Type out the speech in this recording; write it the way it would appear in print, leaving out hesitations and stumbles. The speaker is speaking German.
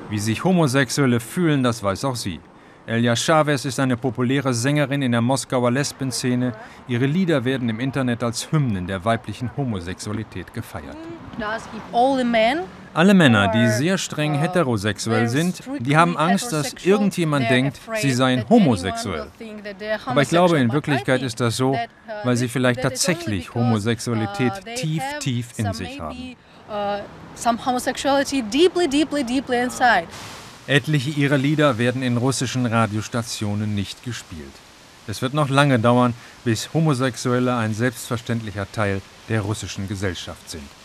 Wie sich Homosexuelle fühlen, das weiß auch sie. Elja Chavez ist eine populäre Sängerin in der Moskauer Lesbenszene. Ihre Lieder werden im Internet als Hymnen der weiblichen Homosexualität gefeiert. Alle Männer, die sehr streng heterosexuell sind, die haben Angst, dass irgendjemand denkt, sie seien homosexuell. Aber ich glaube, in Wirklichkeit ist das so, weil sie vielleicht tatsächlich Homosexualität tief in sich haben. Etliche ihrer Lieder werden in russischen Radiostationen nicht gespielt. Es wird noch lange dauern, bis Homosexuelle ein selbstverständlicher Teil der russischen Gesellschaft sind.